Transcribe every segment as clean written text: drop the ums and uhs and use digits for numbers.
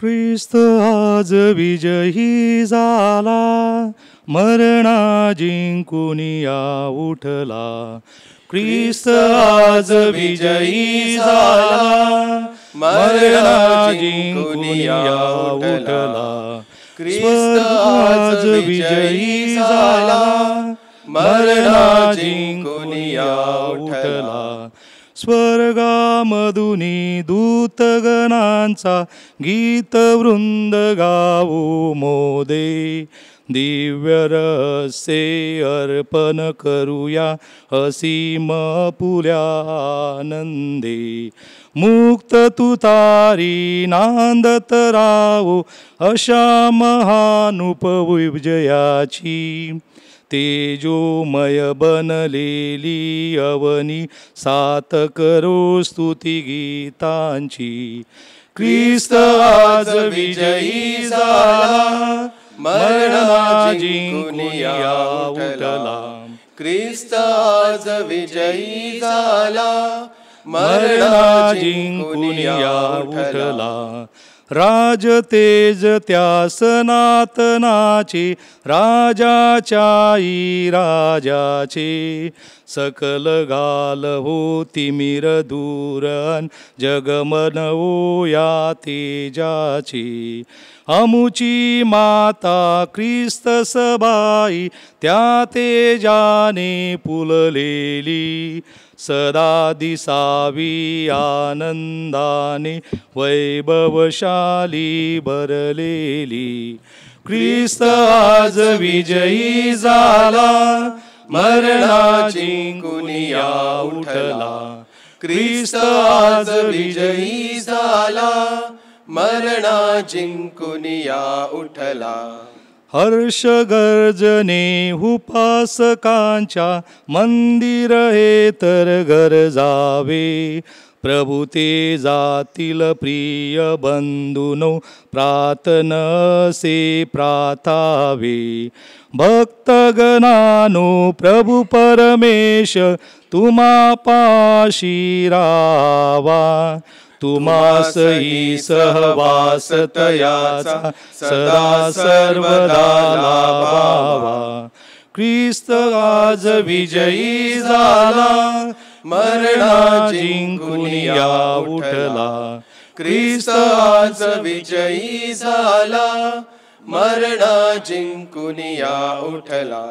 ख्रिस्त आज विजयी झाला, मरणा जिंकून या उठला. ख्रिस्त आज विजयी झाला, मरणा जिंकून या उठला. ख्रिस्त आज विजयी झाला, मरणा जिंकून या उठला. स्वर्गामधुनी दूतगणांचा गीत वृंद गाऊ मोदे. दिव्य रहस्ये अर्पण करूया असीम पुल्या आनंदे. मुक्त तुतारी नांदत राहो अशा महानुपविजयाची. तेजोमय बनलेली अवनी सात करो स्तुती गीतांची. ख्रिस्त आज विजयी झाला, मरणा जिंकून या उठला. ख्रिस्त आज विजयी झाला, मरणा जिंकून या उठला. राज तेज त्या सनातनाचे, राजाच्याई राजाचे. सकल गाल हो तिमिर दूरन, जगमनवो या तेजाचे. अमुची माता ख्रिस्त सबाई, त्या तेजाने पुललेली. सदा दिसावी आनंदाने, वैभवशाली भरलेली. ख्रिस्त आज विजयी झाला, मरणा जिंकून या उठला. ख्रिस्त आज विजयी झाला, मरणा जिंकून या उठला. हर्ष गर्जने उपासकांच्या, मंदिर हे तर गरजावे. प्रभु ते जातील प्रिय बंधुनो, प्रार्थनसे प्रार्थावे. भक्तगणानो प्रभु परमेश, तुम्हा पाशी राहावा. तुम्हासही सहवास तयाचा, सदा सर्वदा लाभावा. ख्रिस्त आज विजयी झाला, मरणा जिंकून या उठला. ख्रिस्त आज विजयी झाला, मरणा जिंकून या उठला.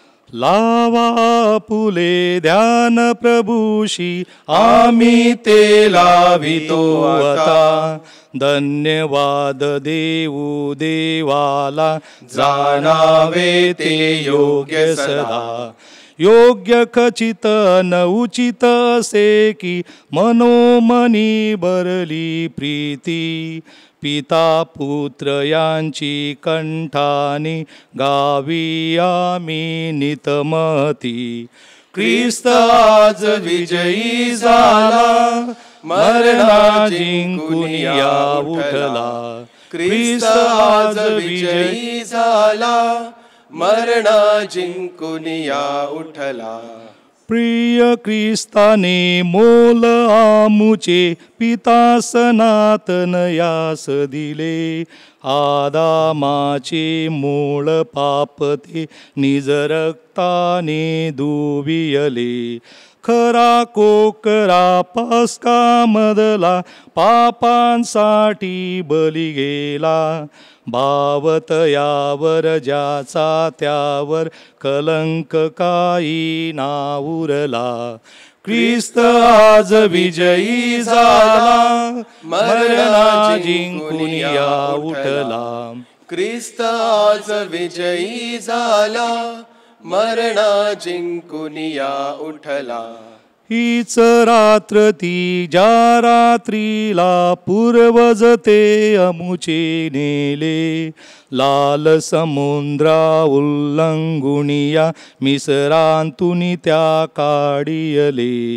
लावा पुले ध्यान प्रभूशी, आम्ही ते लावितो आता. धन्यवाद देऊ देवाला, जाणावे ते योग्य सदा. योग्य खचित न उचित असे की, मनोमनी भरली प्रीती. पिता पुत्र यांची कंठाने, गावी आम्ही नितमती. ख्रिस्त आज विजयी झाला, मरणा जिंकून या उठला. ख्रिस्त आज विजयी झाला, मरणा जिंकून या उठला. प्रिय ख्रिस्ताने मोल आमुचे, पिता सनातन यास दिले. आदामाचे मूळ पाप ते, निज रक्ताने धुवियले. खरा कोकरा पास्कामधला, पापांसाठी बली गेला. भावत यावर ज्याचा त्यावर, कलंक काही ना उरला. ख्रिस्त आज विजयी झाला, मरणा जिंकून या उठला. ख्रिस्त आज विजयी झाला, मरणा जिंकून या उठला. हीच रात्र ती ज्या रात्रीला, पूर्वज ते अमुचे नेले. लाल समुद्रा उल्लंघुनिया, मिसरांतून त्या काढियले.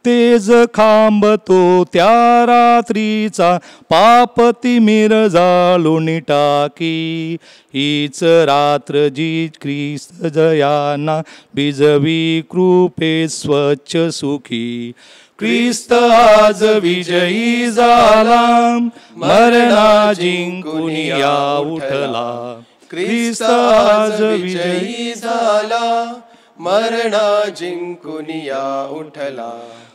तेज खांब तो त्या रात्रीचा पाप तिमिर जाळून टाकी. हीच रात्र जी ख्रिस्त जयाना बिजवी कृपे स्वच्छ सुखी. ख्रिस्त आज विजयी झाला, मरणा जिंकून या उठला. ख्रिस्त आज विजयी झाला, मरणा जिंकून या उठला.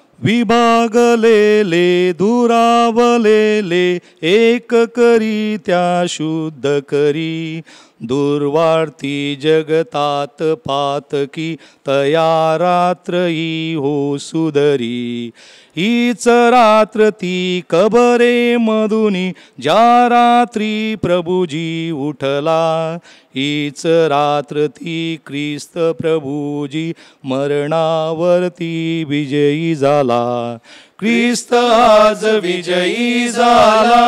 विभागलेले दुरावलेले एक करी त्या शुद्ध करी. दुर्वार्ती जगतात पातकी तया रात्र ही हो सुदरी. हीच रात्र ती कबरे मधुनी ज्या रात्री प्रभुजी उठला. हीच रात्र ती ख्रिस्त प्रभुजी मरणावरती विजयी झाला. ख्रिस्त आज विजयी झाला,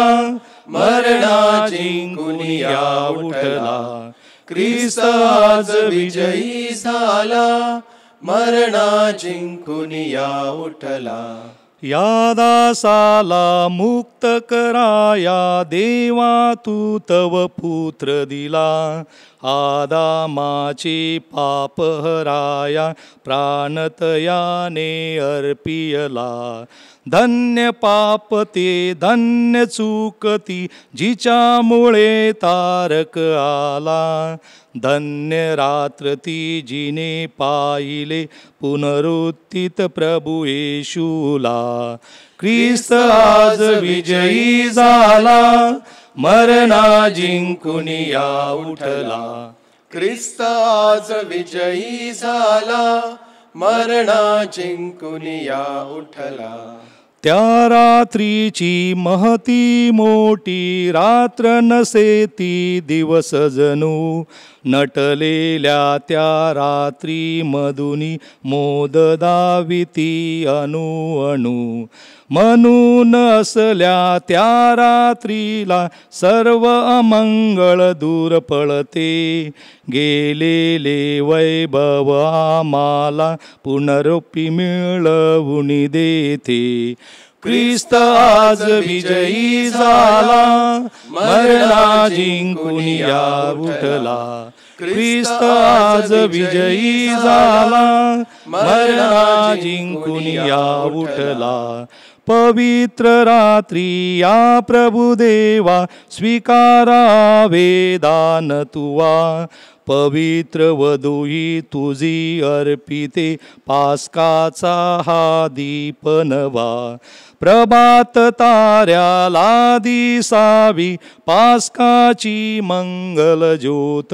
मरणा जिंकून या उठला. ख्रिस्त आज विजयी झाला, मरणा जिंकून या उठला. या दासाला मुक्त कराया देवा तू तव पुत्र दिला. आदामाचे पाप हराया प्राणतयाने अर्पियला. धन्य पाप ते धन्य चूकती जिच्यामुळे तारक आला. धन्य रात्र ती जिने पाहिले पुनरुत्थित प्रभू येशूला. ख्रिस्त आज विजयी झाला, मरणा जिंकून या उठला. ख्रिस्त आज विजयी झाला, मरणा जिंकून या उठला. त्या रात्रीची महती मोठी रात्र नसे ती दिवस जणू. नटलेल्या त्या रात्री मधुनी मोद दाविती अणू अणू. म्हणून असल्या त्या रात्रीला सर्व अमंगळ दूर पळते. गेलेले वैभव आम्हाला पुनरुपी मिळवून देते. ख्रिस्त आज विजयी झाला, मरणा जिंकून या उठला. ख्रिस्त आज विजयी झाला, मरणा जिंकून या उठला. पवित्र रात्री या प्रभुदेवा स्वीकारावे दान तुवा. पवित्र वधूई तुझी अर्पिते पास्काचा हा दीप नवा. प्रभात ताऱ्याला दिसावी पास्काची मंगल ज्योत.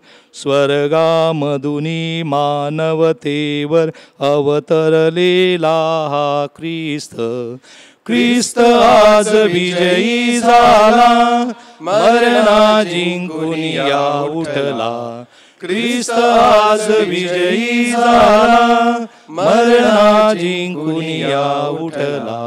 स्वर्गामधुनी मानवतेवर अवतरलेला हा ख्रिस्त. ख्रिस्त आज विजयी झाला, मरणा जिंकून या उठला. ख्रिस्त आज विजयी झाला, मरणा जिंकून या उठला.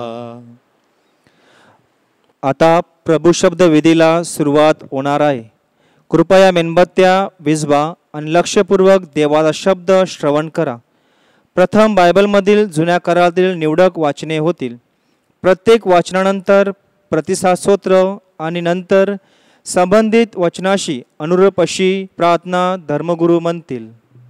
आता प्रभू शब्द विधीला सुरुवात होणार आहे. कृपया मेणबत्त्या विझवा आणि लक्षपूर्वक देवाचा शब्द श्रवण करा. प्रथम बायबलमधील जुन्या करारातील निवडक वाचने होतील. प्रत्येक वाचनानंतर प्रतिसाद स्तोत्र आणि नंतर संबंधित वचनाशी अनुरूप अशी प्रार्थना धर्मगुरू म्हणतील.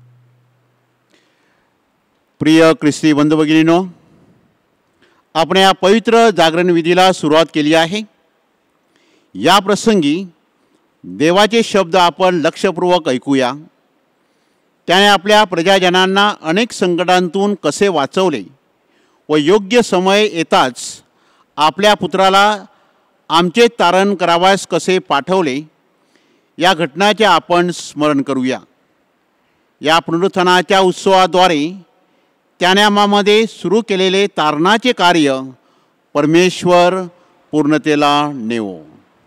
प्रिय ख्रिस्ती बंधू भगिनींनो, आपण या पवित्र जागरण विधीला सुरुवात केली आहे. या प्रसंगी देवाचे शब्द आपण लक्षपूर्वक ऐकूया. त्याने आपल्या प्रजाजनांना अनेक संकटांतून कसे वाचवले व योग्य समय येताच आपल्या पुत्राला आमचे तारण करावयास कसे पाठवले, या घटनाचे आपण स्मरण करूया. या पुनरुत्थानाच्या उत्सवाद्वारे त्याने आम्हामध्ये सुरू केलेले तारणाचे कार्य परमेश्वर पूर्णतेला नेवो.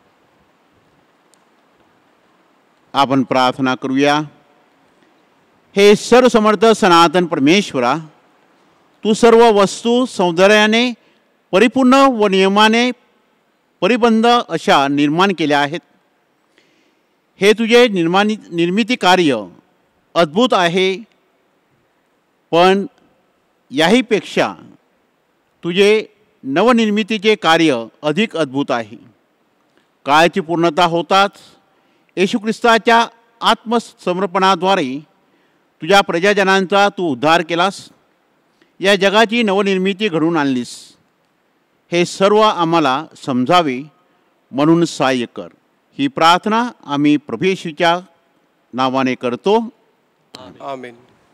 आपण प्रार्थना करूया. हे सर्वसमर्थ सनातन परमेश्वरा, तू सर्व वस्तू सौंदर्याने परिपूर्ण व नियमाने परिबंध अशा निर्माण केल्या आहेत. हे तुझे निर्मिती कार्य अद्भुत आहे. पण याहीपेक्षा तुझे नवनिर्मितीचे कार्य अधिक अद्भुत आहे. काळाची पूर्णता होताच येशू ख्रिस्ताच्या आत्मसमर्पणाद्वारे तुझ्या प्रजाजनांचा तू उद्धार केलास. या जगाची नवनिर्मिती घडवून आणलीस. हे सर्व आम्हाला समजावे म्हणून सहाय्य कर. ही प्रार्थना आम्ही प्रभू येशूच्या नावाने करतो. आमेन.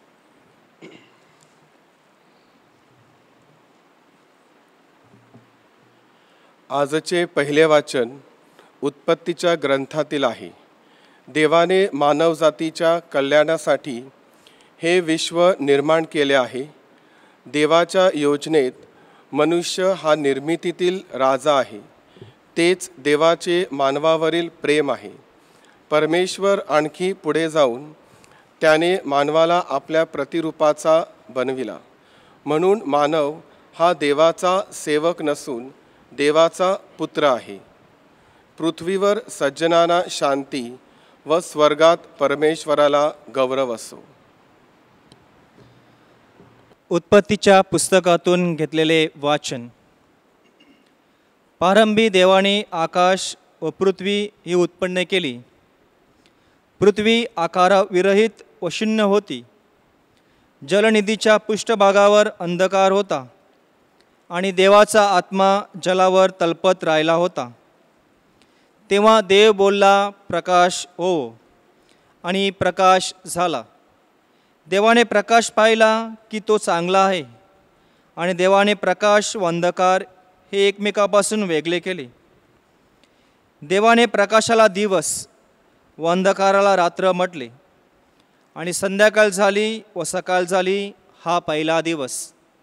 आजचे पहिले वाचन उत्पत्तीच्या ग्रंथातील आहे. देवाने मानवजातीच्या कल्याणासाठी हे विश्व निर्माण केले आहे. देवाच्या योजनेत मनुष्य हा निर्मितीतील राजा आहे. तेच देवाचे मानवावरील प्रेम आहे. परमेश्वर आणखी पुढे जाऊन त्याने मानवाला आपल्या प्रतिरूपाचा बनविला. म्हणून मानव हा देवाचा सेवक नसून देवाचा पुत्र आहे. पृथ्वीवर सज्जनांना शांती व स्वर्गात परमेश्वराला गौरव असो. उत्पत्तीच्या पुस्तकातून घेतलेले वाचन. प्रारंभी देवाने आकाश व पृथ्वी ही उत्पन्न केली. पृथ्वी आकाराविरहित व शून्य होती. जलनिधीच्या पृष्ठभागावर अंधकार होता आणि देवाचा आत्मा जलावर तळपत राहिला होता. तेव्हा देव बोलला, प्रकाश हो, आणि प्रकाश झाला. देवाने प्रकाश पाहिला की तो चांगला आहे. आणि देवाने प्रकाश व अंधकार हे एकमेकापासून वेगळे केले. देवाने प्रकाशाला दिवस व अंधकाराला रात्र म्हटले. आणि संध्याकाळ झाली व सकाळ झाली हा पहिला दिवस.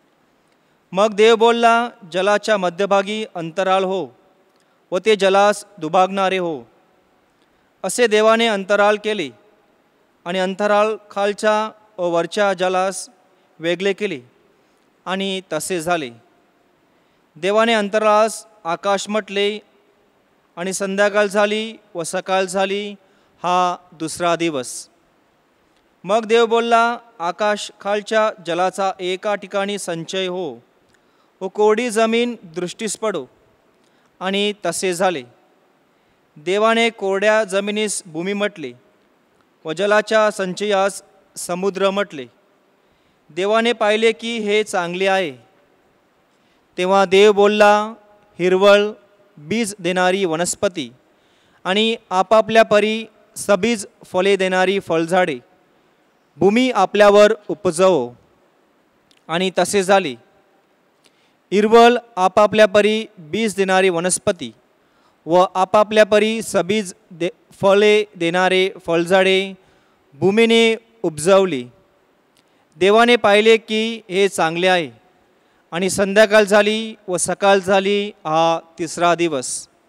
मग देव बोलला, जलाच्या मध्यभागी अंतराळ हो व ते जलास दुभागणारे हो. असे देवाने अंतराळ केले. आणि अंतराळ खालच्या व वरच्या जलास वेगळे केले. आणि तसे झाले. देवाने अंतराळास आकाश म्हटले. आणि संध्याकाळ झाली व सकाळ झाली हा दुसरा दिवस. मग देव बोलला, आकाश खालच्या जलाचा एका ठिकाणी संचय हो व कोरडी जमीन दृष्टीस पडो. आणि तसे झाले. देवाने कोरड्या जमिनीस भूमी म्हटले व जलाच्या संचयास समुद्र म्हटले. देवाने पाहिले की हे चांगले आहे. तेव्हा देव बोलला, हिरवळ, बीज देणारी वनस्पती आणि आपापल्या परी सबीज फळे देणारी फळझाडे भूमी आपल्यावर उपजवो. आणि तसे झाले. हिरवळ, आपापल्या परी बीज देणारी वनस्पती व आपापल्या परी सबीज फळे देणारे फळझाडे भूमीने उपजवली. देवाने पाहिले की हे चांगले आहे. आणि संध्याकाळ झाली व सकाळ झाली हा तिसरा दिवस.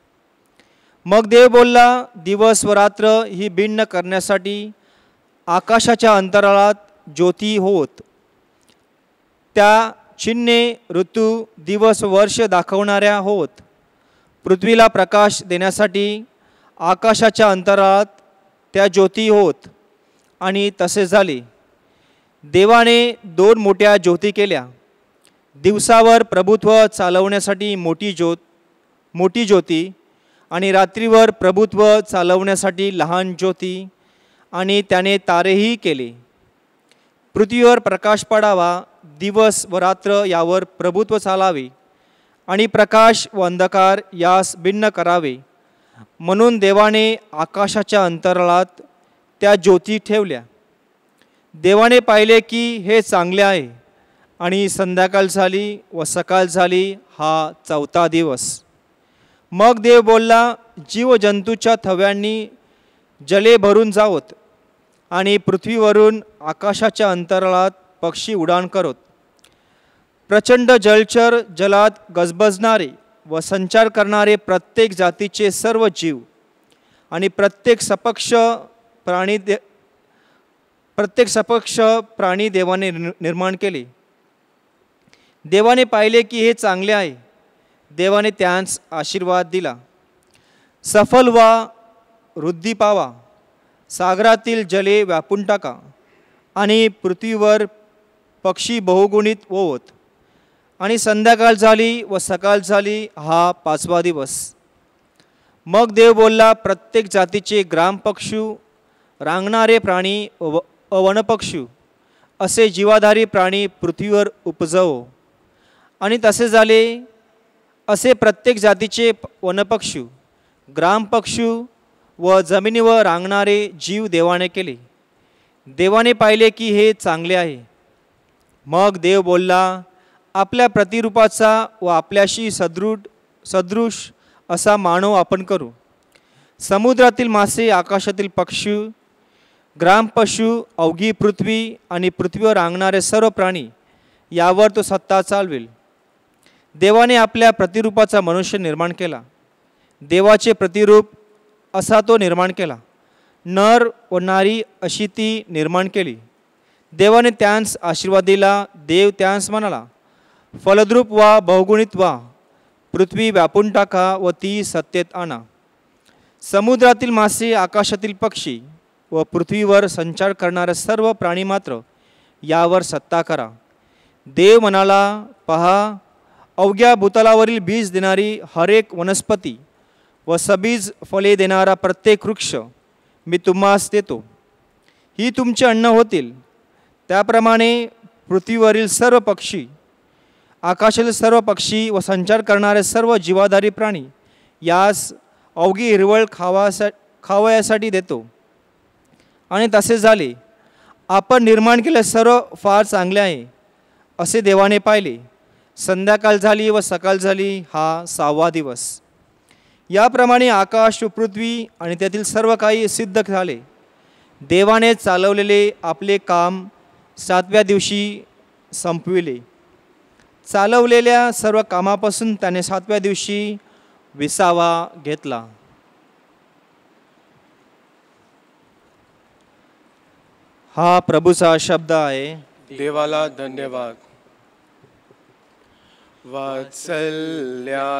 मग देव बोलला, दिवस व रात्र ही भिन्न करण्यासाठी आकाशाच्या अंतराळात ज्योती होत. त्या चिन्हे, ऋतू, दिवस, वर्ष दाखवणाऱ्या होत. पृथ्वीला प्रकाश देण्यासाठी आकाशाच्या अंतराळात त्या ज्योती होत. आणि तसे झाले. देवाने 2 मोठ्या ज्योती केल्या. दिवसावर प्रभुत्व चालवण्यासाठी मोठी ज्योती आणि रात्रीवर प्रभुत्व चालवण्यासाठी लहान ज्योती. आणि त्याने तारेही केले. पृथ्वीवर प्रकाश पडावा, दिवस व रात्र यावर प्रभुत्व चालावे आणि प्रकाश व अंधकार यास भिन्न करावे. म्हणून देवाने आकाशाच्या अंतराळात त्या ज्योती ठेवल्या. देवाने पाहिले की हे चांगले आहे. आणि संध्याकाळ झाली व सकाळ झाली हा चौथा दिवस. मग देव बोलला, जीवजंतूच्या थव्यांनी जले भरून जावोत आणि पृथ्वीवरून आकाशाच्या अंतराळात पक्षी उडान करोत. प्रचंड जलचर, जलात गजबजणारे व संचार करणारे प्रत्येक जातीचे सर्व जीव आणि प्रत्येक सपक्ष प्राणी देवाने निर्माण केले. देवाने पाहिले की हे चांगले आहे. देवाने त्यांस आशीर्वाद दिला. सफल व्हा, वृद्धी पावा, सागरातील जले व्यापून टाका आणि पृथ्वीवर पक्षी बहुगुणित होवोत. आणि संध्याकाळ झाली व सकाळ झाली हा 5वा दिवस. मग देव बोलला, प्रत्येक जातीचे ग्रामपक्षू, रांगणारे प्राणी व वनपक्षू असे जीवाधारी प्राणी पृथ्वीवर उपजवो. आणि तसे झाले. असे प्रत्येक जातीचे वनपक्षू, ग्रामपक्षू व जमिनीवर रांगणारे जीव देवाने केले. देवाने पाहिले की हे चांगले आहे. मग देव बोलला, आपल्या प्रतिरूपाचा व आपल्याशी सदृश असा मानव आपण करू. समुद्रातील मासे, आकाशातील पक्षी, ग्रामपशु, अवघी पृथ्वी आणि पृथ्वीवर रांगणारे सर्व प्राणी यावर तो सत्ता चालवेल. देवाने आपल्या प्रतिरूपाचा मनुष्य निर्माण केला. देवाचे प्रतिरूप असा तो निर्माण केला. नर व नारी अशी ती निर्माण केली. देवाने त्यांस आशीर्वाद दिला. देव त्यांस म्हणाला, फलद्रूप व्हा, बहुगुणित व्हा, पृथ्वी व्यापून टाका व ती सत्तेत आणा. समुद्रातील मासे, आकाशातील पक्षी व पृथ्वीवर संचार करणारे सर्व प्राणी मात्र यावर सत्ता करा. देव म्हणाला, पहा, अवघ्या भूतलावरील बीज देणारी हरेक वनस्पती व सबीज फळे देणारा प्रत्येक वृक्ष मी तुम्हास देतो. ही तुमचे अन्न होतील. त्याप्रमाणे पृथ्वीवरील सर्व पक्षी, आकाशातील सर्व पक्षी व संचार करणारे सर्व जीवाधारी प्राणी यास अवघी हिरवळ खावयासाठी देतो. आणि तसे झाले. आपण निर्माण केले सर्व फार चांगले आहे असे देवाने पाहिले. संध्याकाळ झाली व सकाळ झाली हा 6वा दिवस. याप्रमाणे आकाश व पृथ्वी आणि त्यातील सर्व काही सिद्ध झाले. देवाने चालवलेले आपले काम 7व्या दिवशी संपविले. चालवलेल्या सर्व कामापासून त्याने 7व्या दिवशी विसावा घेतला. हा प्रभूचा शब्द आहे. देवाला धन्यवाद. वात्सल्या